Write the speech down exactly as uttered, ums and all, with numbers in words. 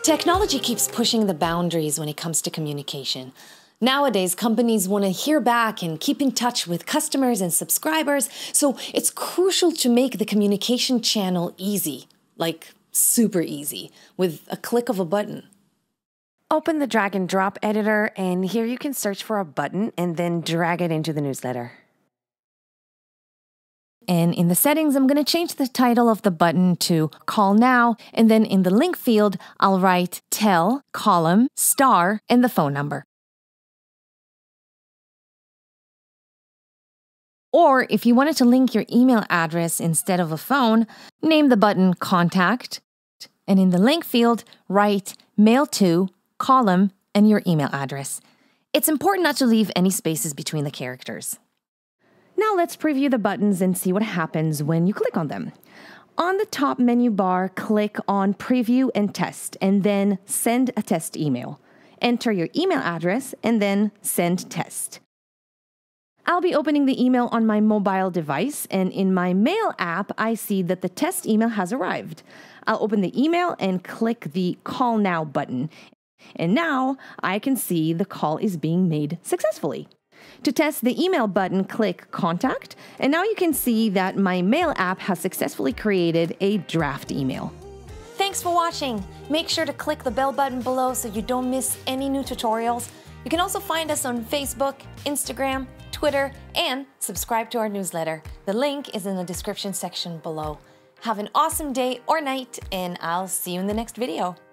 Technology keeps pushing the boundaries when it comes to communication. Nowadays, companies want to hear back and keep in touch with customers and subscribers, so it's crucial to make the communication channel easy, like super easy, with a click of a button. Open the drag and drop editor, and here you can search for a button and then drag it into the newsletter. And in the settings, I'm going to change the title of the button to Call Now, and then in the link field, I'll write Tell, column, star, and the phone number. Or if you wanted to link your email address instead of a phone, name the button Contact, and in the link field, write Mailto, column, and your email address. It's important not to leave any spaces between the characters. Now let's preview the buttons and see what happens when you click on them. On the top menu bar, click on Preview and Test, and then Send a Test Email. Enter your email address, and then Send Test. I'll be opening the email on my mobile device, and in my Mail app, I see that the test email has arrived. I'll open the email and click the Call Now button. And now I can see the call is being made successfully. To test the email button, click Contact, and now you can see that my Mail app has successfully created a draft email. Thanks for watching. Make sure to click the bell button below so you don't miss any new tutorials. You can also find us on Facebook, Instagram, Twitter, and subscribe to our newsletter. The link is in the description section below. Have an awesome day or night, and I'll see you in the next video.